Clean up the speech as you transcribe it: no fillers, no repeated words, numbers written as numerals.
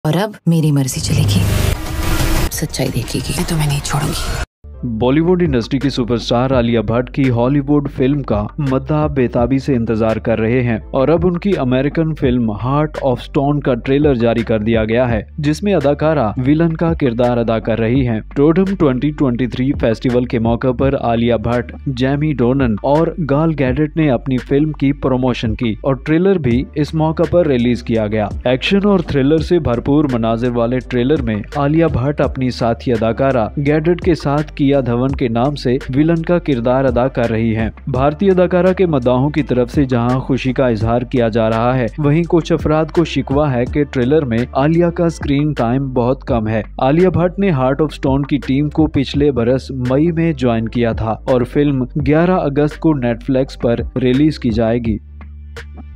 और अब मेरी मर्जी चलेगी। सच्चाई देखेगी तो मैं नहीं छोड़ूंगी। बॉलीवुड इंडस्ट्री की सुपरस्टार आलिया भट्ट की हॉलीवुड फिल्म का मद्दाह बेताबी से इंतजार कर रहे हैं और अब उनकी American film heart of stone का ट्रेलर जारी कर दिया गया है, जिसमें अदाकारा विलन का किरदार अदा कर रही हैं। टोरंटो 2023 फेस्टिवल के मौके पर आलिया भट्ट, जेमी डोरन और गाल गैडट ने अपनी फिल्म की प्रमोशन की और ट्रेलर भी इस मौके पर रिलीज किया गया। एक्शन और थ्रिलर से भरपूर मनाजिर वाले ट्रेलर में आलिया भट्ट अपनी साथी अदाकारा गैडट के साथ किया धवन के नाम से विलन का किरदार अदा कर रही हैं। भारतीय अदाकारा के मद्दाहों की तरफ से जहां खुशी का इजहार किया जा रहा है, वहीं कुछ अफराद को शिकवा है कि ट्रेलर में आलिया का स्क्रीन टाइम बहुत कम है। आलिया भट्ट ने हार्ट ऑफ स्टोन की टीम को पिछले बरस मई में ज्वाइन किया था और फिल्म 11 अगस्त को नेटफ्लिक्स पर रिलीज की जाएगी।